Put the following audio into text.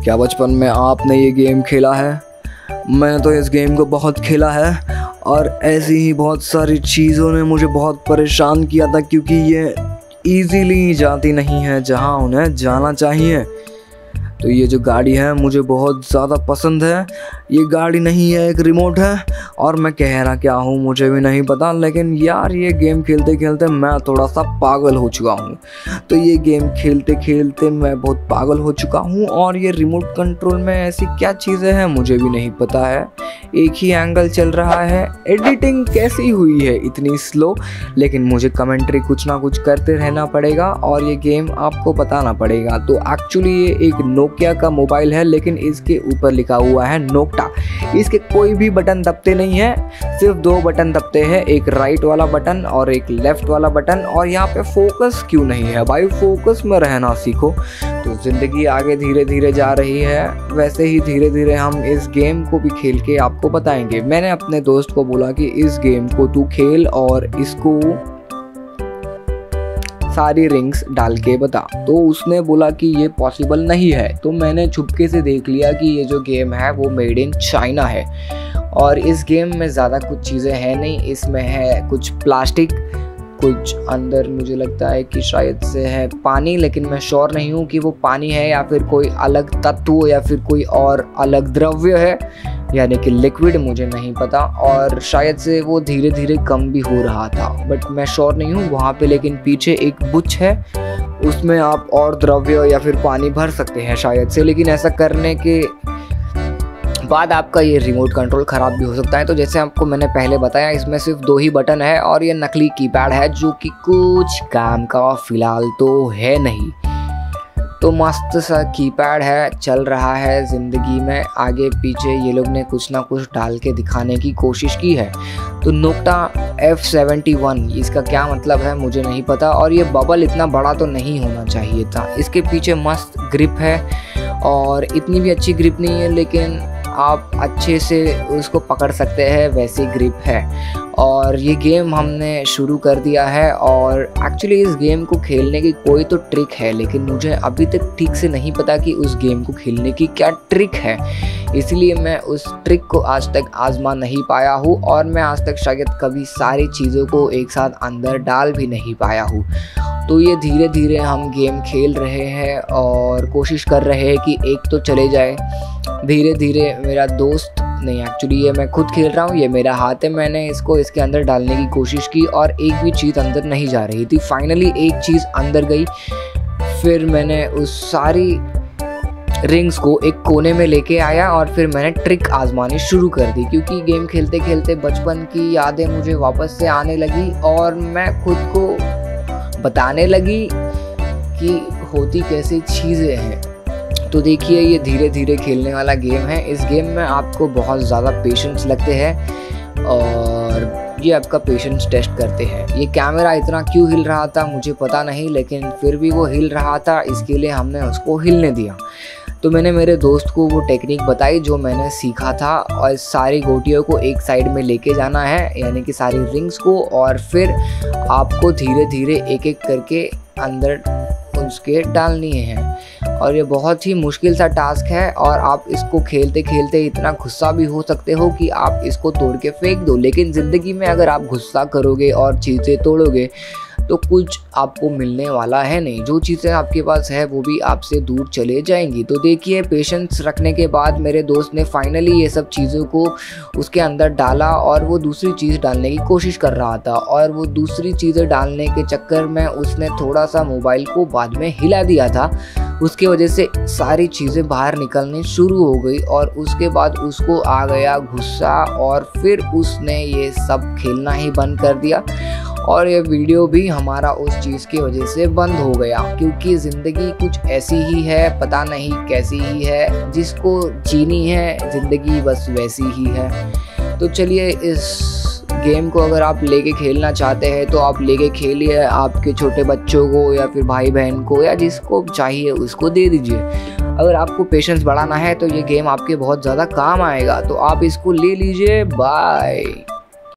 क्या बचपन में आपने ये गेम खेला है? मैंने तो इस गेम को बहुत खेला है और ऐसी ही बहुत सारी चीज़ों ने मुझे बहुत परेशान किया था, क्योंकि ये ईज़िली जाती नहीं है जहाँ उन्हें जाना चाहिए। तो ये जो गाड़ी है मुझे बहुत ज़्यादा पसंद है। ये गाड़ी नहीं है, एक रिमोट है, और मैं कह रहा क्या हूँ मुझे भी नहीं पता, लेकिन यार ये गेम खेलते खेलते मैं थोड़ा सा पागल हो चुका हूँ। तो ये गेम खेलते खेलते मैं बहुत पागल हो चुका हूँ, और ये रिमोट कंट्रोल में ऐसी क्या चीज़ें हैं मुझे भी नहीं पता है। एक ही एंगल चल रहा है, एडिटिंग कैसी हुई है इतनी स्लो, लेकिन मुझे कमेंट्री कुछ ना कुछ करते रहना पड़ेगा और ये गेम आपको बताना पड़ेगा। तो एक्चुअली ये एक नोकिया का मोबाइल है, लेकिन इसके ऊपर लिखा हुआ है नोक्टा। इसके कोई भी बटन दबते नहीं है, सिर्फ दो बटन दबते हैं, एक राइट वाला बटन और एक लेफ्ट वाला बटन। और यहाँ पे फोकस क्यों नहीं है भाई? फोकस में रहना सीखो। तो ज़िंदगी आगे धीरे धीरे जा रही है, वैसे ही धीरे धीरे हम इस गेम को भी खेल के आपको बताएंगे। मैंने अपने दोस्त को बोला कि इस गेम को तू खेल और इसको सारी रिंग्स डाल के बता, तो उसने बोला कि ये पॉसिबल नहीं है। तो मैंने चुपके से देख लिया कि ये जो गेम है वो मेड इन चाइना है, और इस गेम में ज़्यादा कुछ चीज़ें हैं नहीं। इसमें है कुछ प्लास्टिक, कुछ अंदर मुझे लगता है कि शायद से है पानी, लेकिन मैं श्योर नहीं हूँ कि वो पानी है या फिर कोई अलग तत्व या फिर कोई और अलग द्रव्य है, यानी कि लिक्विड, मुझे नहीं पता। और शायद से वो धीरे धीरे कम भी हो रहा था, बट मैं श्योर नहीं हूँ वहाँ पे। लेकिन पीछे एक बुच है, उसमें आप और द्रव्य या फिर पानी भर सकते हैं शायद से, लेकिन ऐसा करने के बाद आपका ये रिमोट कंट्रोल ख़राब भी हो सकता है। तो जैसे आपको मैंने पहले बताया, इसमें सिर्फ दो ही बटन है और ये नकली कीपैड है जो कि कुछ काम का फ़िलहाल तो है नहीं। तो मस्त सा कीपैड है, चल रहा है ज़िंदगी में आगे पीछे। ये लोग ने कुछ ना कुछ डाल के दिखाने की कोशिश की है। तो नोक्टा F71, इसका क्या मतलब है मुझे नहीं पता, और ये बबल इतना बड़ा तो नहीं होना चाहिए था। इसके पीछे मस्त ग्रिप है, और इतनी भी अच्छी ग्रिप नहीं है, लेकिन आप अच्छे से उसको पकड़ सकते हैं, वैसी ग्रिप है। और ये गेम हमने शुरू कर दिया है, और एक्चुअली इस गेम को खेलने की कोई तो ट्रिक है, लेकिन मुझे अभी तक ठीक से नहीं पता कि उस गेम को खेलने की क्या ट्रिक है। इसलिए मैं उस ट्रिक को आज तक आजमा नहीं पाया हूँ, और मैं आज तक शायद कभी सारी चीज़ों को एक साथ अंदर डाल भी नहीं पाया हूँ। तो ये धीरे धीरे हम गेम खेल रहे हैं और कोशिश कर रहे हैं कि एक तो चले जाए। धीरे धीरे मेरा दोस्त नहीं, एक्चुअली ये मैं खुद खेल रहा हूँ, ये मेरा हाथ है। मैंने इसको इसके अंदर डालने की कोशिश की और एक भी चीज़ अंदर नहीं जा रही थी। फाइनली एक चीज़ अंदर गई, फिर मैंने उस सारी रिंग्स को एक कोने में लेके आया और फिर मैंने ट्रिक आजमानी शुरू कर दी, क्योंकि गेम खेलते खेलते बचपन की यादें मुझे वापस से आने लगी और मैं खुद को बताने लगी कि होती कैसी चीज़ें हैं। तो देखिए, ये धीरे धीरे खेलने वाला गेम है। इस गेम में आपको बहुत ज़्यादा पेशेंस लगते हैं और ये आपका पेशेंस टेस्ट करते हैं। ये कैमरा इतना क्यों हिल रहा था मुझे पता नहीं, लेकिन फिर भी वो हिल रहा था, इसके लिए हमने उसको हिलने दिया। तो मैंने मेरे दोस्त को वो टेक्निक बताई जो मैंने सीखा था, और सारी गोटियों को एक साइड में लेके जाना है, यानी कि सारी रिंग्स को, और फिर आपको धीरे धीरे एक एक करके अंदर उसके डालनी है। और ये बहुत ही मुश्किल सा टास्क है, और आप इसको खेलते खेलते इतना गुस्सा भी हो सकते हो कि आप इसको तोड़ के फेंक दो। लेकिन ज़िंदगी में अगर आप गुस्सा करोगे और चीज़ें तोड़ोगे तो कुछ आपको मिलने वाला है नहीं। जो चीज़ें आपके पास है वो भी आपसे दूर चले जाएंगी। तो देखिए, पेशेंस रखने के बाद मेरे दोस्त ने फाइनली ये सब चीज़ों को उसके अंदर डाला, और वो दूसरी चीज़ डालने की कोशिश कर रहा था, और वो दूसरी चीज़ें डालने के चक्कर में उसने थोड़ा सा मोबाइल को बाद में हिला दिया था। उसकी वजह से सारी चीज़ें बाहर निकलनी शुरू हो गई, और उसके बाद उसको आ गया गुस्सा, और फिर उसने ये सब खेलना ही बंद कर दिया। और ये वीडियो भी हमारा उस चीज़ की वजह से बंद हो गया, क्योंकि ज़िंदगी कुछ ऐसी ही है, पता नहीं कैसी ही है, जिसको जीनी है ज़िंदगी बस वैसी ही है। तो चलिए, इस गेम को अगर आप लेके खेलना चाहते हैं तो आप लेके खेलिए, आपके छोटे बच्चों को या फिर भाई बहन को या जिसको चाहिए उसको दे दीजिए। अगर आपको पेशेंस बढ़ाना है तो ये गेम आपके बहुत ज़्यादा काम आएगा, तो आप इसको ले लीजिए। बाय।